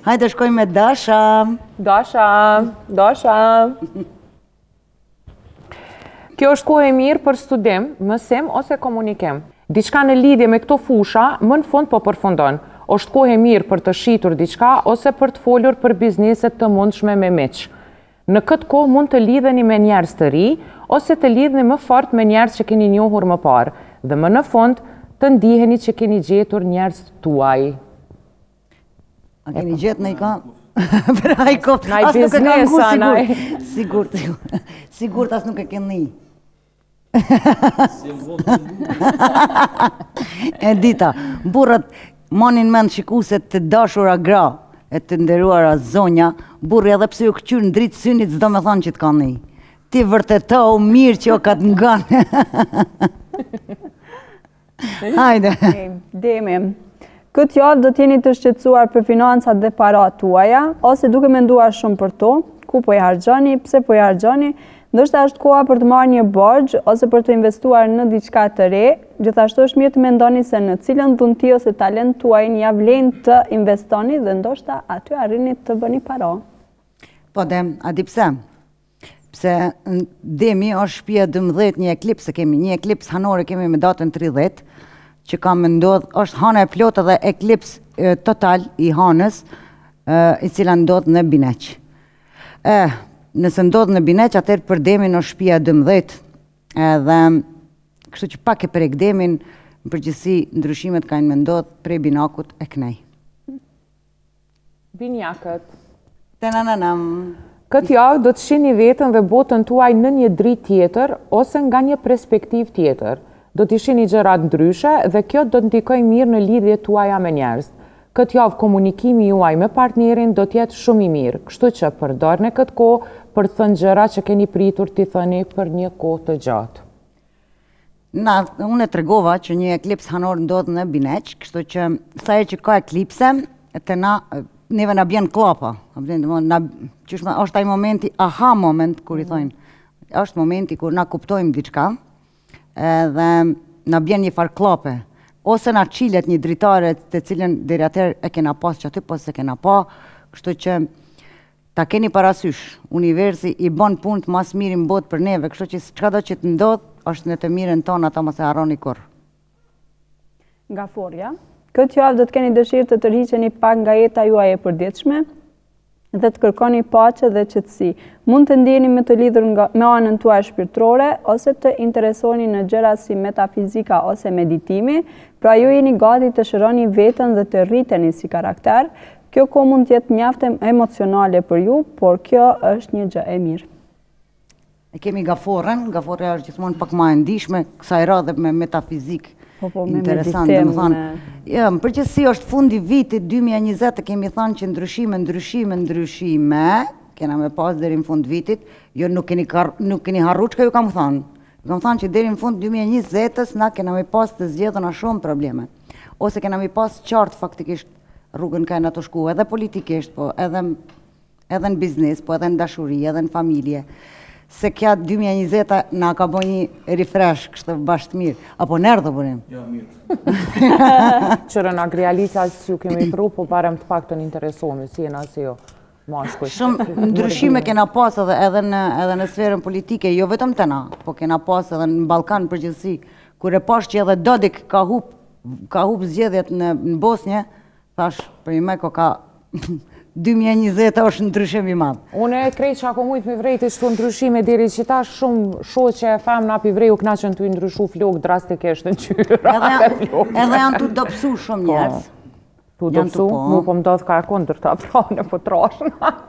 Hajde shkojmë me Dasha. Dasha. Kjo është kohë e mirë për studim, mësim ose komunikim. Diçka në lidhje me këto fusha, më në fund po përfundon. Është kohë e mirë për të shitur diçka ose për të folur për bizneset të mundshme me miq. Në këtë kohë mund të lidheni me njerëz të ri ose të lidheni më fort me njerëz që keni njohur më parë dhe më në fund të ndiheni që keni gjetur njerëz tuaj. A keni gjetë në i ka? Pra i kopë, Naj biznesa, naj. Sigurt as nuk e keni. E dita, burrat monin mend shikuset të dashura gra e të nderuara zonja, burri edhe pse ju këqyr në dritë synit s'do me thonë që të kanë një. Ti vërtetohu mirë që o ka të nganë. Hajde. Demi, këtë javë do t'jeni të shqetësuar për financat dhe parat tuaja, ose duke menduar shumë për to, ku po i harxhoni, pse po i harxhoni, ndoshta është koha për të marrë një borxh ose për të investuar në diçka të re. Gjithashtu është mirë të mendoni se në cilën dhunti ose talent tuaj ja vlen të investoni dhe ndoshta aty arrini të bëni para. Po dem, a di pse? Pse Demi është shtëpia 12, një eklips kemi, një eklips hanore kemi me datën 30, që ka më ndodh, është hana e plotë dhe eklips total i hanës, i cila ndodh në Bineq. Nëse ndodh në Bineq, atër për Demin është shtëpia 12, edhe kështu që pak e prek Demin, në përgjithësi ndryshimet kanë më ndodh prej Binakut e Knej. Binjakët. Tenananam. Këtë javë do të shihni veten dhe botën tuaj në një dritë tjetër ose nga një perspektivë tjetër. Do t'i shihni gjërat ndryshe dhe kjo do të ndikojë mirë në lidhjet tuaja me njerëz. Këtë javë komunikimi juaj me partnerin do t'jetë shumë i mirë, kështu që përdorni këtë kohë për të thënë gjëra që keni pritur t'i thëni për një kohë të gjatë. Unë e tregova që një eklips hanor ndodh në Bineq, kështu që sa herë që ka eklipse, të neve na bjen klapa. Është ai momenti, aha moment, kur i thojnë. Është momenti kur na kuptojmë diçka, dhe na bjen një farë klape. Ose na qilet një dritare të cilën deri atëherë e kena pas që aty, po se kena pa, kështu që ta keni parasysh, universi i bën punë mas mirë në botë për neve, kështu që çka do që të ndodh, është në të mirën tonë, ata mos e harroni kurrë. Nga Forja, këtë javë do të keni dëshirë të tërhiqeni pak nga jeta juaj e përditshme dhe të kërkoni paqe dhe qetësi. Mund të ndjeni me të lidhur me anën tuaj shpirtërore ose të interesoni në gjëra si metafizika ose meditimi, pra ju jeni gati të shëroni veten dhe të rriteni si karakter. Kjo kohë mund të jetë mjaft emocionale për ju, por kjo është një gjë e mirë. E kemi Gaforën, Gaforja është gjithmonë pak më e ndihshme, kësaj radhe me metafizikë. Interesant, dhe më thonë. Në përgjithësi është fundi vitit 2020, kemi thonë që ndryshime, kena me pas deri në fund vitit, jo nuk keni harru që ka ju kam thonë. Ju kam thonë që deri në fund 2020-ës na kena me pas të zgjedhuna shumë probleme. Ose kena me pas qartë faktikisht rrugën ka e në të shku, edhe politikisht, po edhe në biznes, po edhe në dashuri, edhe në familje. Se kja 2020 na ka bo një refresh, kështë bashkë mirë. Apo nërë dhe burim? Ja, mirë. Qërë nga realica që ju kemi pru, po barem të pak të n'interesohemi, si jena si jo. Shumë ndryshime kena pas edhe në sferën politike, jo vetëm të na, po kena pas edhe në Balkan përgjithësi, kur e pash që edhe Dodik ka hup zgjedhjet në Bosnje, thash, për i me ko ka 2020 është ndryshim i madhë. Unë e krejt që ako mujtë me vrejti shtu ndryshime diri që ta shumë shoqe e fem nga pi vreju knaqën të i ndryshu flok drastikisht në qyra. Edhe janë të dopsu shumë njerës. Tu dopsu? Mu po mdodh ka e kondër të aprane po trashën.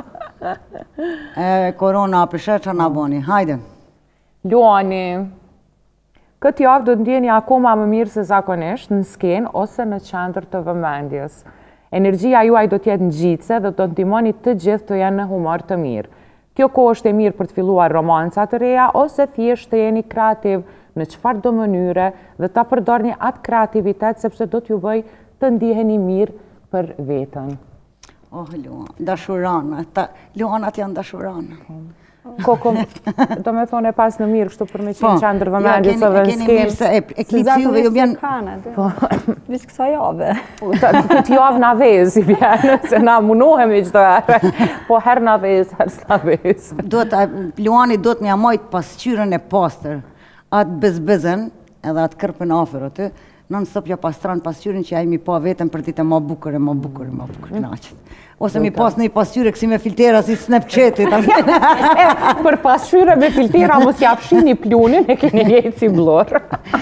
Korona apëshet që nga boni. Hajde. Luani, këtë javë do të ndjeni akoma më mirë se zakonisht në skenë ose në qendër të vëmendjes. Energjia juaj do t'jetë ngjitse dhe do të ndihmoni të gjithë të jenë në humor të mirë. Kjo kohë është e mirë për të filluar romanca të reja ose thjesht të jeni kreativ në çfarëdo mënyre dhe ta përdorni atë kreativitet sepse do t'ju bëj të ndiheni mirë për veten. Oh, Luana, dashurana. Luanat janë dashurana. Do me thonë e pas në mirë, kështu për me qenë qandër vëmendjes edhe në skenë. Eklipsi juve ju bjen... Visë kësa jave. Këtë javë në vezë i bjenë, se na munohemi qdo herë. Po herë në vezë, herë s'na vezë. Luani do të mja majtë pasqyrën e pastër, atë bezbezen, edhe atë kërpën afer aty, non stop ja pastran pasqyrën që ai mi pa vetëm për ditë më bukur, knaqet. Ose mi pas në i pasqyre kësi me filtera si Snapchatit. Për pasqyre me filtera mos japshini plunin e keni njëjtë si blorë.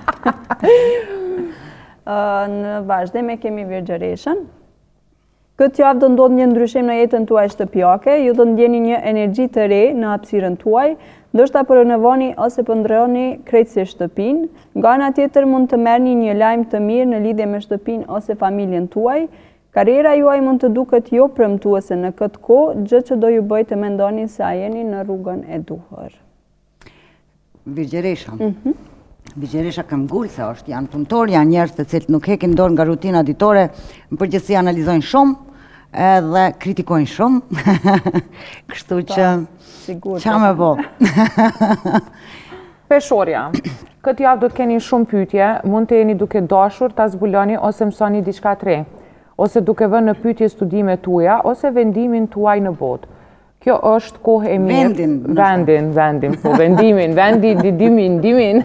Në vazhdim e kemi Virgjëreshën. Këtë javë do ndodhë një ndryshim në jetën tuaj shtëpiake, ju do ndjeni një energji të re në hapësirën tuaj, ndoshta përënëvoni ose pëndroni krejtësisht shtëpinë, nga ana tjetër mund të merrni një lajm të mirë në lidhje me shtëpinë ose familjen tuaj. Karriera juaj mund të duket jo premtuese në këtë kohë, gjë që do ju bëj të mendoni se a jeni në rrugën e duhur. Virgjëresha. Virgjëresha këmbgulse është, janë punëtor, janë njerëz të cilët nuk hekin dorë nga rutina ditore, në përgjithësi analizojnë shumë, edhe kritikojnë shumë. Kështu që qa me bo. Peshorja, këtë javë do të keni shumë pyetje, mund të jeni duke dashur ta zbuloni ose mësoni diçka të re, ose duke vënë në pyetje studimet tuaja, ose vendimin tuaj në botë. Kjo është kohë e mirë. Vendin, po vendimin, dimin.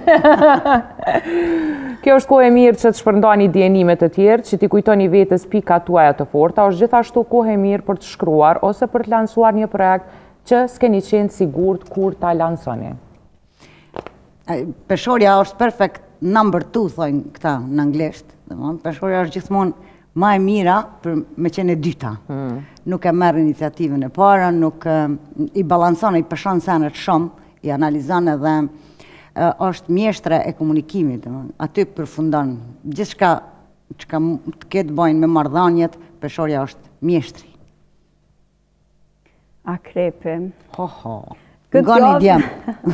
Kjo është kohë e mirë që të shpërndani dijenimet të tjerë, që t'i kujtoni vetës pikat tuaja të forta, është gjithashtu kohë e mirë për të shkruar ose për të lansuar një projekt që s'keni qenë sigurt kur ta lansoni. Peshorja është perfect number 2, thojnë këta në anglisht. Peshorja është gjithmonë ma e mira për me qenë e dyta. Nuk e merë iniciativën e para, nuk i balanson, i pëshon senet shumë, i analizon edhe është mjeshtre e komunikimit. Aty përfundon gjithçka që të ketë bojnë me marrëdhëniet, peshorja është mjeshtri. Akrepi. Goni djem.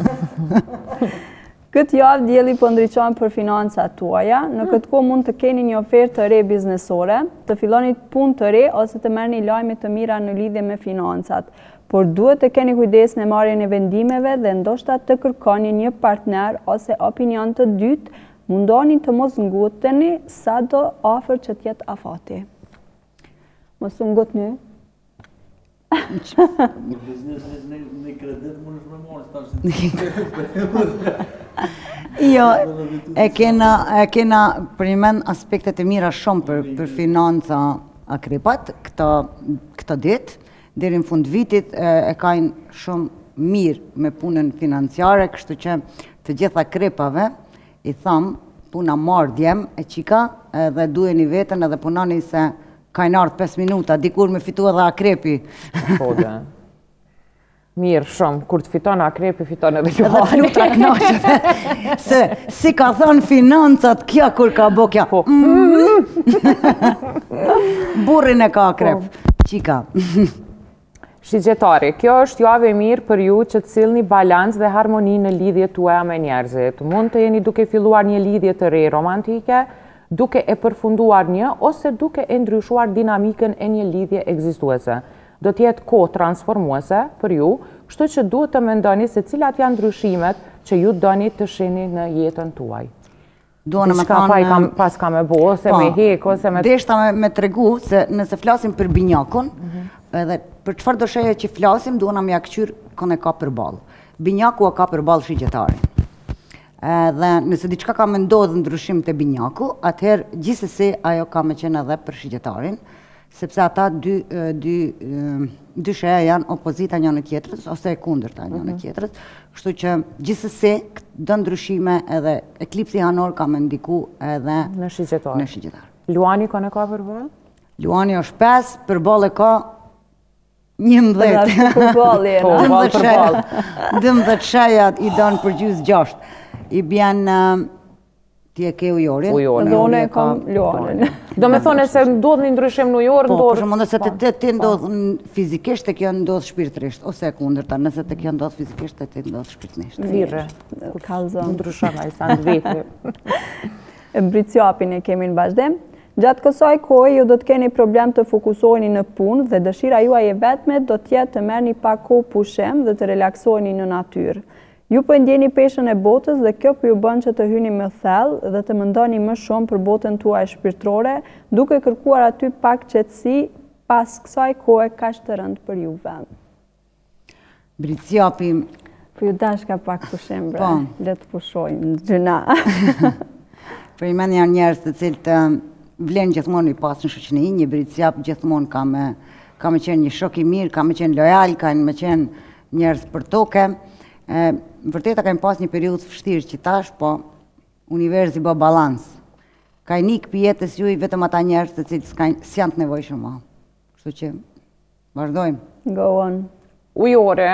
Këtë javë dielli po ndriçon për financat tuaja, në këtë kohë mund të keni një ofertë të re biznesore, të filloni punë të re ose të merrni lajme të mira në lidhje me financat. Por duhet të keni kujdes në marrjen e vendimeve dhe ndoshta të kërkoni një partner ose opinion të dytë, mundoni të mos nguteni sado afër që të jetë afati. Mos u ngutni. Në biznes në kredit mund është me marrë, Jo, e kena përmend aspektet e mira shumë për financa akrepat, këto ditë, deri në fund vitit e kanë shumë mirë me punën financiare, kështu që të gjitha akrepave i tham, puna marrë djem e qika, edhe duheni vetën edhe punoni se kajnë ardhë 5 minuta, dikur me fitu edhe akrepi. Po dhe. Mirë shumë, kur të fiton akrepi, fiton edhe Luani. Edhe flutra knaqet. Se si ka thënë financat, kja kur ka bo kja. Burrin e ka akrep. Qika. Shigjetari, kjo është javë e mirë për ju që të sillni balans dhe harmoni në lidhjet tuaja me njerëzit. Mund të jeni duke filluar një lidhje të re romantike, duke e përfunduar një ose duke e ndryshuar dinamikën e një lidhje ekzistuese. Do t'jetë kohë transformuese për ju, kështu që duhet të mendoni se cilat janë ndryshimet që ju doni të shihni në jetën tuaj. Diçka pas ka me bo, ose me hek, ose me... Deshta me tregu se nëse flasim për binjakun, edhe për çfarë do sheje që flasim, duona me ja këqyr kënë e ka për balë. Binjaku e ka për balë shigjetarin. Dhe nëse diçka ka me ndodhë ndryshim të binjaku, atëherë gjithsesi ajo ka me qenë edhe për shigjetarin, sepse ata dy sheja janë opozita një në tjetrës, ose e kundërta një në tjetrës, kështu që gjithsesi do ndryshime edhe eklipsi hanor ka me ndiku edhe në shigjetar. Luani ka në ka për balë? Luani është 5, për balë e ka 11. 12 shejat i donë për gjysë 6. I bjen ti e ke ujorin. Dhe une e kam Luanin. Do me thone se ndodhë një ndryshim në ujor, ndodhë... Po, për shumë nëse të ti ndodhë fizikisht, të kjo ndodhë shpirtërisht, ose e kundërta, nëse të kjo ndodhë fizikisht, të ti ndodhë shpirtërisht. Virre. Kalzon. Ndryshama i sa në veti. Briciapin e kemi në vazhdim. Gjatë kësaj kohë ju do të keni problem të fokusoheni në punë dhe dëshira juaj e vetme do të jetë të merrni pak kohë pushim dhe të relaksoheni në natyrë. Ju po ndjeni peshën e botës dhe kjo po ju bën që të hyni më thellë dhe të mendoni më shumë për botën tuaj shpirtërore, duke kërkuar aty pak qetësi pas kësaj kohe kaq të rëndë për juve. Bricjapi. Po ju dash ka pak pushim, bre. Le të pushojmë gjëna. Për i men janë njerëz të cilët vlen gjithmonë i pas në shoqëni, një bricjap gjithmonë ka me qenë një shok i mirë, ka me qenë lojal, ka me qenë njerëz për toke. Vërteta ka pas një periudhë vështirë që tash, po universi bë balans. Ka i nik për jetës juj vetëm ata njerëz të cilët s'janë të nevojshëm më. Kështu që vazhdojmë. Go on. Ujore.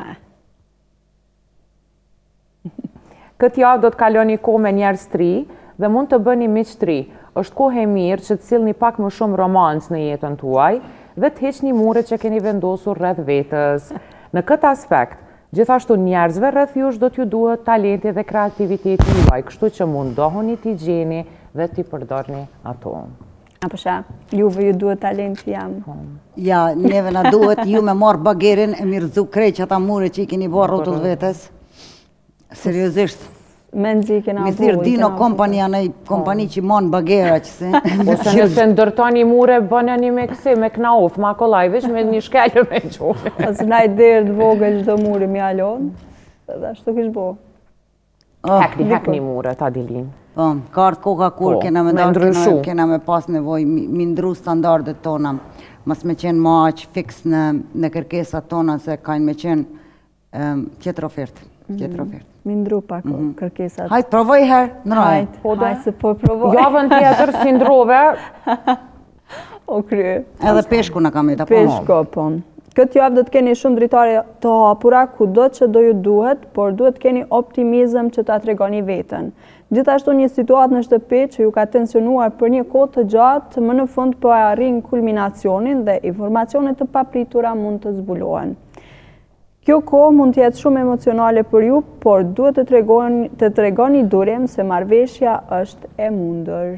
Këtë javë do të kaloni kohë me njerëz të ri dhe mund të bëni miq të ri. Është kohë e mirë që të sillni pak më shumë romancë në jetën tuaj dhe të heqni muret që keni vendosur rreth vetes. Në këtë aspekt, gjithashtu njerëzve rreth jush do t'ju duhet talenti dhe kreativiteti juaj, kështu që mundohuni t'i gjeni dhe t'i përdorni ato. Apo sha, juve ju duhet talenti jam. Ja, neve na duhet ju me marr bagerin e mirëzu krejt që ata mure që i keni bërë rrotull vetes. Seriozisht. Menzi kena mi thirë Dino Company janë e kompani që monë bagera që se... Ose nëse ndërtoni mure, bënë një me kësi, me knauf, ma kolaj, veç me një shkellë me qove. Ose na i derë të vogël çdo muri mi alon, dhe ashtu kish bo. Hekni mure, ta dilin. Ka ardhë koka kur kena me darë, kena me pas nevoj, mi ndru standardet tona, mas me qenë ma aq fix në kërkesat tona, se kajnë me qenë tjetër ofertë. Mi ndru pak kërkesat. Hajtë, provoj herë, në rajtë. Hajtë, se po provoj. Javën tjetër si ndrove. O krye. Edhe peshku në kam e të ponë. Peshko, ponë. Këtë javë do të keni shumë dritare të hapura kudo që do ju duhet, por duhet keni optimizëm që ta tregoni veten. Gjithashtu një situatë në shtëpi që ju ka tensionuar për një kohë të gjatë, më në fund po arrin kulminacionin dhe informacione të papritura mund të zbulohen. Kjo kohë mund të jetë shumë emocionale për ju, por duhet të tregoni durim se marrëveshja është e mundër.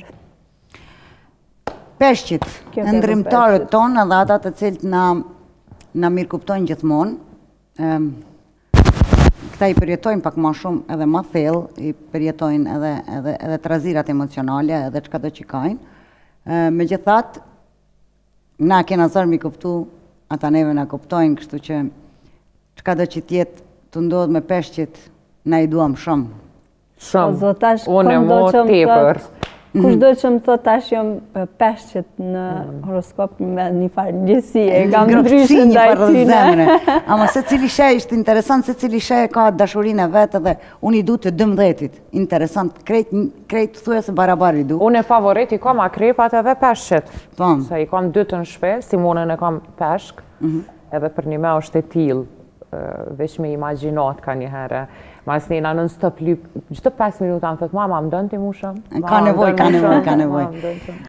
Peshqit, ndrimtarët tonë dhe ata të cilët na mirë kuptojnë gjithmonë, këta i përjetojnë pak ma shumë edhe ma thellë, i përjetojnë edhe trazirat emocionale, edhe çka do që kajnë. Megjithatë, na kena zërë mi kuptu, ata neve na kuptojnë, kështu që çka do që tjetë të ndodhë me peshqit, na i duam shumë. Shumë, unë e mo tepër. Kush do që më thot tash jam peshqit në horoskop me një farë njësie, kam ndryshë ndaj tine. Ama se cili shej ishte interesant, se cili shej ka dashurin e vetë dhe unë i du të 12-it. Interesant, krejt thuja se barabar i du. Unë e favorit i kam akrepat edhe peshqit. Se i kam 2 të në shpe, Simonën e kam peshk, edhe për një me është e tilë. Veç me imaginat ka një herë. Mas njëna nën stop lyp, gjithë 5 minuta më thëtë, mama, më dënë ti mushëm? Ka nevoj.